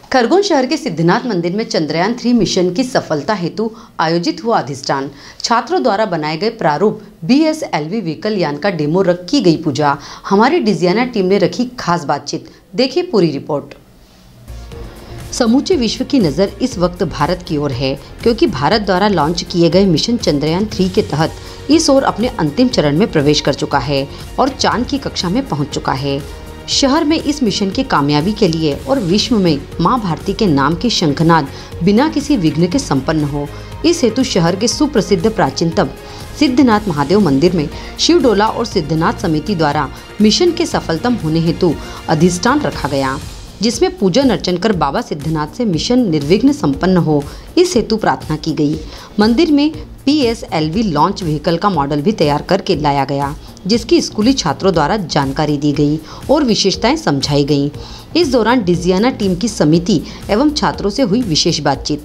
खरगोन शहर के सिद्धनाथ मंदिर में चंद्रयान 3 मिशन की सफलता हेतु आयोजित हुआ अधिष्ठान। छात्रों द्वारा बनाए गए प्रारूप BSLV व्हीकल यान का डेमो रख की गई पूजा। हमारी डिजियाना टीम ने रखी खास बातचीत। देखिए पूरी रिपोर्ट। समूचे विश्व की नज़र इस वक्त भारत की ओर है, क्योंकि भारत द्वारा लॉन्च किए गए मिशन चंद्रयान 3 के तहत इस ओर अपने अंतिम चरण में प्रवेश कर चुका है और चांद की कक्षा में पहुंच चुका है। शहर में इस मिशन की कामयाबी के लिए और विश्व में मां भारती के नाम के शंखनाद बिना किसी विघ्न के संपन्न हो, इस हेतु शहर के सुप्रसिद्ध प्राचीनतम सिद्धनाथ महादेव मंदिर में शिव डोला और सिद्धनाथ समिति द्वारा मिशन के सफलतम होने हेतु अधिष्ठान रखा गया, जिसमें पूजन अर्चन कर बाबा सिद्धनाथ से मिशन निर्विघ्न संपन्न हो, इस हेतु प्रार्थना की गई। मंदिर में BSLV लॉन्च व्हीकल का मॉडल भी तैयार करके लाया गया, जिसकी स्कूली छात्रों द्वारा जानकारी दी गई और विशेषताएं समझाई गईं। इस दौरान डिजियाना टीम की समिति एवं छात्रों से हुई विशेष बातचीत।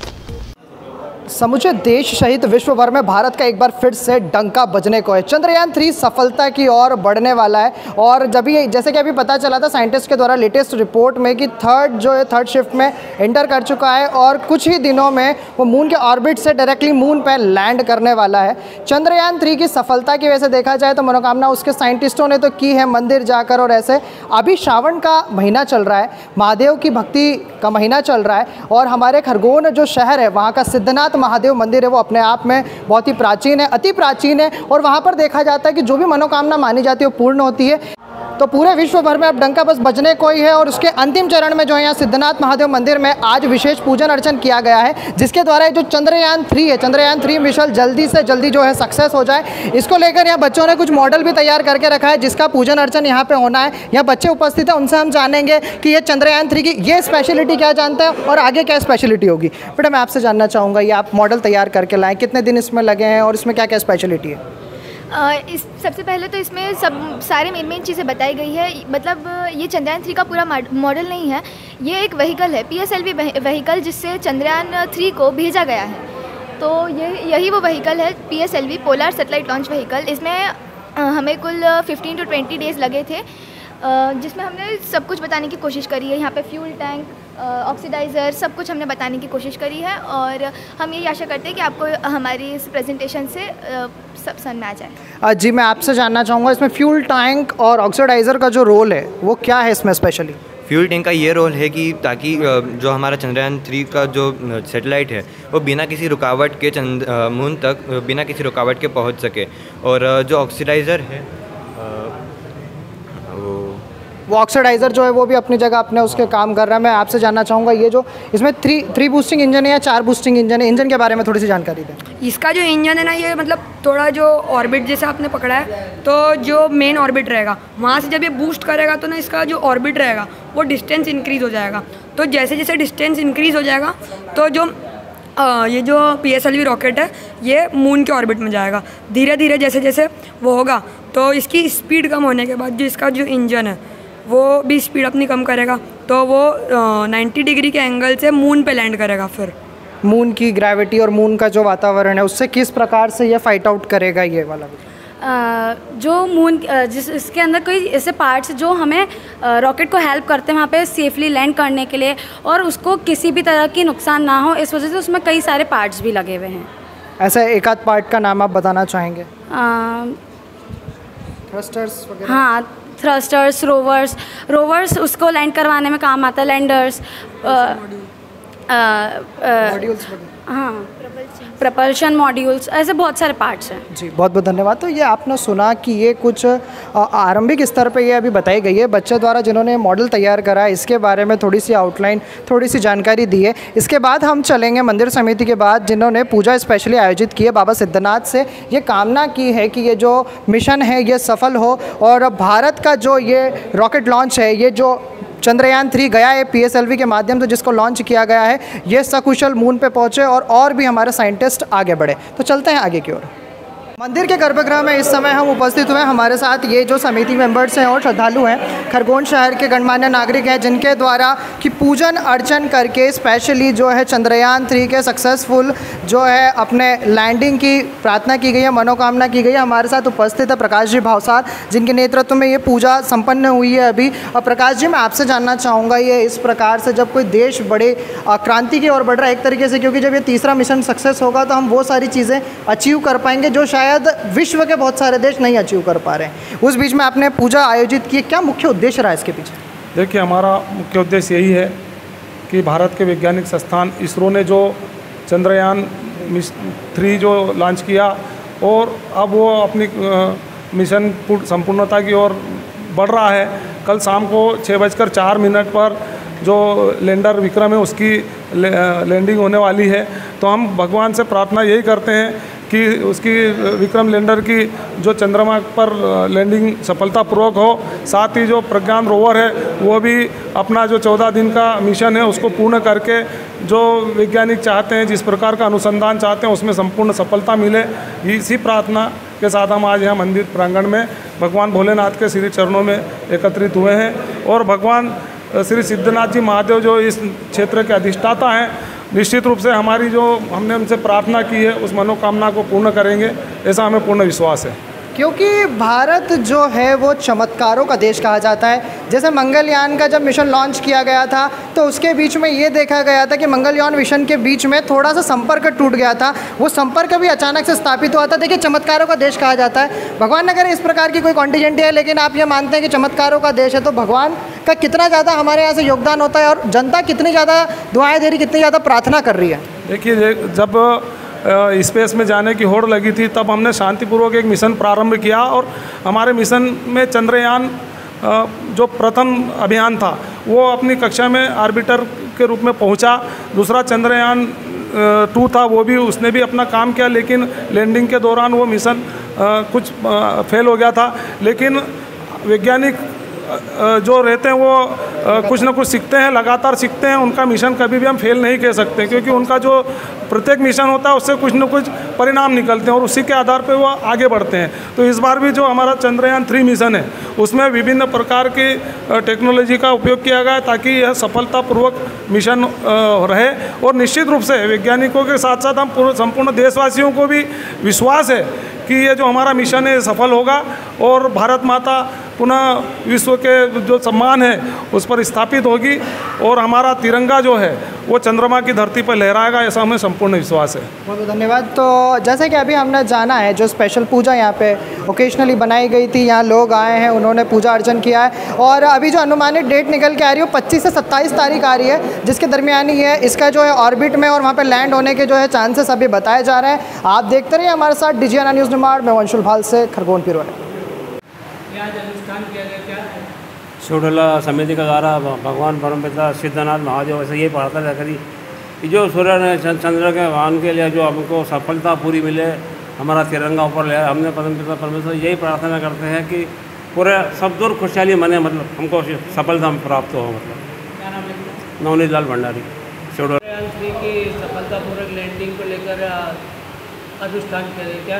समूचे देश सहित विश्व भर में भारत का एक बार फिर से डंका बजने को है। चंद्रयान 3 सफलता की ओर बढ़ने वाला है और जैसे कि अभी पता चला था साइंटिस्ट के द्वारा लेटेस्ट रिपोर्ट में कि थर्ड शिफ्ट में एंटर कर चुका है और कुछ ही दिनों में वो मून के ऑर्बिट से डायरेक्टली मून पर लैंड करने वाला है। चंद्रयान 3 की सफलता की वजह से देखा जाए तो मनोकामना उसके साइंटिस्टों ने तो की है मंदिर जाकर, और ऐसे अभी श्रावण का महीना चल रहा है, महादेव की भक्ति का महीना चल रहा है और हमारे खरगोन जो शहर है वहाँ का सिद्धनाथ महादेव मंदिर है वो अपने आप में बहुत ही प्राचीन है, अति प्राचीन है और वहाँ पर देखा जाता है कि जो भी मनोकामना मानी जाती है वो पूर्ण होती है। तो पूरे विश्व भर में अब डंका बस बजने को ही है और उसके अंतिम चरण में जो है यहाँ सिद्धनाथ महादेव मंदिर में आज विशेष पूजन अर्चन किया गया है, जिसके द्वारा जो चंद्रयान 3 है, चंद्रयान 3 मिशन जल्दी से जल्दी जो है सक्सेस हो जाए। इसको लेकर यहाँ बच्चों ने कुछ मॉडल भी तैयार करके रखा है, जिसका पूजन अर्चन यहाँ पे होना है। यहाँ बच्चे उपस्थित है, उनसे हम जानेंगे कि ये चंद्रयान 3 की ये स्पेशलिटी क्या जानते हैं और आगे क्या स्पेशलिटी होगी। बेटा मैं आपसे जानना चाहूँगा, ये आप मॉडल तैयार करके लाएँ, कितने दिन इसमें लगे हैं और इसमें क्या क्या स्पेशलिटी है? सबसे पहले तो इसमें सारे मेन चीज़ें बताई गई है। मतलब ये चंद्रयान 3 का पूरा मॉडल नहीं है, ये एक व्हीकल है, PSLV व्हीकल, जिससे चंद्रयान 3 को भेजा गया है। तो यही वो व्हीकल है, PSLV polar satellite launch vehicle. इसमें हमें कुल 15 to 20 डेज़ लगे थे, जिसमें हमने सब कुछ बताने की कोशिश करी है। यहाँ पे फ्यूल टैंक, ऑक्सीडाइज़र, सब कुछ हमने बताने की कोशिश करी है और हम यही आशा करते हैं कि आपको हमारी इस प्रेजेंटेशन से सब समझ में आ जाए। जी मैं आपसे जानना चाहूँगा, इसमें फ्यूल टैंक और ऑक्सीडाइज़र का जो रोल है वो क्या है इसमें स्पेशली? फ्यूल टैंक का ये रोल है कि ताकि जो हमारा चंद्रयान 3 का जो सैटेलाइट है वो बिना किसी रुकावट के मून तक बिना किसी रुकावट के पहुंच सके। और जो ऑक्सीडाइज़र है वो ऑक्सीडाइज़र जो है वो भी अपनी जगह अपने उसके काम कर रहा है। मैं आपसे जानना चाहूँगा, ये जो इसमें थ्री बूस्टिंग इंजन है या 4 बूस्टिंग इंजन है, इंजन के बारे में थोड़ी सी जानकारी दें। इसका जो इंजन है ना, ये मतलब थोड़ा जो ऑर्बिट जैसे आपने पकड़ा है, तो जो मेन ऑर्बिट रहेगा वहाँ से जब ये बूस्ट करेगा तो ना इसका जो ऑर्बिट रहेगा वो डिस्टेंस इंक्रीज़ हो जाएगा। तो जैसे जैसे डिस्टेंस इंक्रीज़ हो जाएगा तो जो ये जो PSLV रॉकेट है ये मून के ऑर्बिट में जाएगा। धीरे धीरे जैसे जैसे वो होगा तो इसकी स्पीड कम होने के बाद जो इसका जो इंजन है वो भी स्पीड अपनी कम करेगा, तो वो 90 डिग्री के एंगल से मून पे लैंड करेगा। फिर मून की ग्रेविटी और मून का जो वातावरण है उससे किस प्रकार से ये फाइट आउट करेगा ये वाला? जो मून इसके अंदर कोई ऐसे पार्ट्स जो हमें रॉकेट को हेल्प करते हैं वहाँ पे सेफली लैंड करने के लिए और उसको किसी भी तरह की नुकसान ना हो, इस वजह से उसमें कई सारे पार्ट्स भी लगे हुए हैं। ऐसा एक आध पार्ट का नाम आप बताना चाहेंगे? थ्रस्टर्स वगैरह? हाँ, थ्रस्टर्स, रोवर्स उसको लैंड करवाने में काम आता है, लैंडर्स, मॉड्यूल्स, हाँ, प्रपल्शन मॉड्यूल्स, ऐसे बहुत सारे पार्ट्स हैं। जी बहुत बहुत धन्यवाद। तो ये आपने सुना कि ये कुछ आरंभिक स्तर पे ये अभी बताई गई है बच्चे द्वारा जिन्होंने मॉडल तैयार करा है, इसके बारे में थोड़ी सी आउटलाइन, थोड़ी सी जानकारी दी है। इसके बाद हम चलेंगे मंदिर समिति के बाद जिन्होंने पूजा स्पेशली आयोजित की है, बाबा सिद्धनाथ से ये कामना की है कि ये जो मिशन है ये सफल हो और भारत का जो ये रॉकेट लॉन्च है, ये जो चंद्रयान 3 गया है PSLV के माध्यम से जिसको लॉन्च किया गया है, ये सकुशल मून पे पहुँचे और भी हमारे साइंटिस्ट आगे बढ़े। तो चलते हैं आगे की ओर। मंदिर के गर्भगृह में इस समय हम उपस्थित हुए। हमारे साथ ये जो समिति मेंबर्स हैं और श्रद्धालु हैं, खरगोन शहर के गणमान्य नागरिक हैं, जिनके द्वारा कि पूजन अर्चन करके स्पेशली जो है चंद्रयान 3 के सक्सेसफुल जो है अपने लैंडिंग की प्रार्थना की गई है, मनोकामना की गई है। हमारे साथ उपस्थित है प्रकाश जी भावसार, जिनके नेतृत्व में ये पूजा संपन्न हुई है अभी। और प्रकाश जी, मैं आपसे जानना चाहूँगा, ये इस प्रकार से जब कोई देश बड़े क्रांति की ओर बढ़ रहा है एक तरीके से, क्योंकि जब ये तीसरा मिशन सक्सेस होगा तो हम वो सारी चीज़ें अचीव कर पाएंगे जो शायद विश्व के बहुत सारे देश नहीं अचीव कर पा रहे हैं। उस बीच में आपने पूजा आयोजित की, क्या मुख्य उद्देश्य रहा इसके पीछे? देखिए, हमारा मुख्य उद्देश्य यही है कि भारत के वैज्ञानिक संस्थान इसरो ने जो चंद्रयान 3 जो लॉन्च किया और अब वो अपनी मिशन संपूर्णता की ओर बढ़ रहा है। कल शाम को 6:04 पर जो लैंडर विक्रम है उसकी लैंडिंग होने वाली है। तो हम भगवान से प्रार्थना यही करते हैं कि उसकी विक्रम लैंडर की जो चंद्रमा पर लैंडिंग सफलतापूर्वक हो। साथ ही जो प्रज्ञान रोवर है वो भी अपना जो 14 दिन का मिशन है उसको पूर्ण करके जो वैज्ञानिक चाहते हैं, जिस प्रकार का अनुसंधान चाहते हैं, उसमें संपूर्ण सफलता मिले। इसी प्रार्थना के साथ हम आज यहाँ मंदिर प्रांगण में भगवान भोलेनाथ के श्री चरणों में एकत्रित हुए हैं। और भगवान श्री सिद्धनाथ जी महादेव जो इस क्षेत्र के अधिष्ठाता हैं, निश्चित रूप से हमारी जो हमने उनसे प्रार्थना की है उस मनोकामना को पूर्ण करेंगे, ऐसा हमें पूर्ण विश्वास है। क्योंकि भारत जो है वो चमत्कारों का देश कहा जाता है। जैसे मंगलयान का जब मिशन लॉन्च किया गया था तो उसके बीच में ये देखा गया था कि मंगलयान मिशन के बीच में थोड़ा सा संपर्क टूट गया था, वो संपर्क भी अचानक से स्थापित हुआ था। देखिए, चमत्कारों का देश कहा जाता है। भगवान अगर इस प्रकार की कोई कॉन्टिजेंट है, लेकिन आप ये मानते हैं कि चमत्कारों का देश है, तो भगवान का कितना ज़्यादा हमारे यहाँ से योगदान होता है और जनता कितनी ज़्यादा दुआएं दे रही, कितनी ज़्यादा प्रार्थना कर रही है। देखिए, जब स्पेस में जाने की होड़ लगी थी तब हमने शांतिपूर्वक एक मिशन प्रारंभ किया और हमारे मिशन में चंद्रयान जो प्रथम अभियान था वो अपनी कक्षा में ऑर्बिटर के रूप में पहुंचा। दूसरा चंद्रयान 2 था, वो भी उसने भी अपना काम किया, लेकिन लैंडिंग के दौरान वो मिशन कुछ फेल हो गया था। लेकिन वैज्ञानिक जो रहते हैं वो कुछ ना कुछ सीखते हैं, लगातार सीखते हैं। उनका मिशन कभी भी हम फेल नहीं कह सकते, क्योंकि उनका जो प्रत्येक मिशन होता है उससे कुछ ना कुछ परिणाम निकलते हैं और उसी के आधार पर वो आगे बढ़ते हैं। तो इस बार भी जो हमारा चंद्रयान 3 मिशन है उसमें विभिन्न प्रकार की टेक्नोलॉजी का उपयोग किया गया ताकि यह सफलतापूर्वक मिशन रहे। और निश्चित रूप से वैज्ञानिकों के साथ साथ हम संपूर्ण देशवासियों को भी विश्वास है कि ये जो हमारा मिशन है सफल होगा और भारत माता पुनः विश्व के जो सम्मान है उस पर स्थापित होगी और हमारा तिरंगा जो है वो चंद्रमा की धरती पर लहराएगा, ऐसा हमें संपूर्ण विश्वास है। बहुत बहुत धन्यवाद। तो जैसे कि अभी हमने जाना है, जो स्पेशल पूजा यहाँ पे ओकेजनली बनाई गई थी, यहाँ लोग आए हैं, उन्होंने पूजा अर्चन किया है और अभी जो अनुमानित डेट निकल के आ रही है वो 25 से 27 तारीख आ रही है, जिसके दरमियान ही है इसका जो है ऑर्बिट में और वहाँ पर लैंड होने के जो है चांसेस अभी बताए जा रहे हैं। आप देखते रहिए हमारे साथ DGNR न्यूज़ निमाड़ में वंशुल भाल से खरगोन पिरोने। शिवडोला समिति के द्वारा भगवान परमपिता सिद्धनाथ महादेव से ये प्रार्थना करी कि जो सूर्य ने चंद्र के वाहन के लिए जो हमको सफलता पूरी मिले, हमारा तिरंगा ऊपर ले। हमने परमपिता परमेश्वर यही प्रार्थना करते हैं कि पूरे सब दूर खुशहाली मने, मतलब हमको सफलता प्राप्त हो। मतलब नवनीत लाल भंडारी, शिवडोला 3 की सफलतापूर्वक लैंडिंग को लेकर अनुष्ठान करें क्या?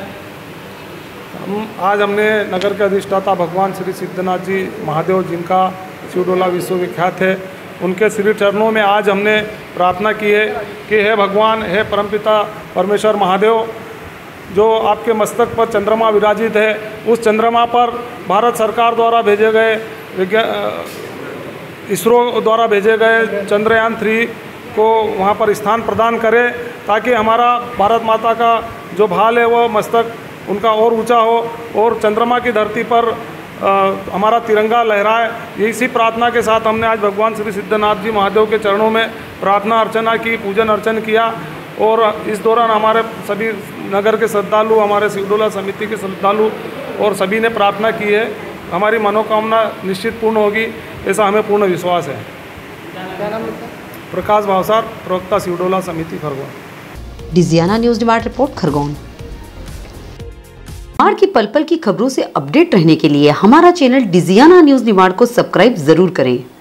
आज हमने नगर के अधिष्ठाता भगवान श्री सिद्धनाथ जी महादेव, जिनका शिवडोला विश्वविख्यात है, उनके श्री चरणों में आज हमने प्रार्थना की है कि हे भगवान, हे परमपिता परमेश्वर महादेव, जो आपके मस्तक पर चंद्रमा विराजित है, उस चंद्रमा पर भारत सरकार द्वारा भेजे गए इसरो द्वारा भेजे गए चंद्रयान 3 को वहाँ पर स्थान प्रदान करें ताकि हमारा भारत माता का जो भाल है वो मस्तक उनका और ऊंचा हो और चंद्रमा की धरती पर हमारा तिरंगा लहराए। इसी प्रार्थना के साथ हमने आज भगवान श्री सिद्धनाथ जी महादेव के चरणों में प्रार्थना अर्चना की, पूजन अर्चन किया। और इस दौरान हमारे सभी नगर के श्रद्धालु, हमारे शिवडोला समिति के श्रद्धालु और सभी ने प्रार्थना की है। हमारी मनोकामना निश्चित पूर्ण होगी, ऐसा हमें पूर्ण विश्वास है। प्रकाश भावसार, प्रवक्ता शिवडोला समिति खरगोन। Digiana News Nimar report Khargone. निमाड़ की पल पल की खबरों से अपडेट रहने के लिए हमारा चैनल डिजियाना न्यूज़ निमाड़ को सब्सक्राइब जरूर करें।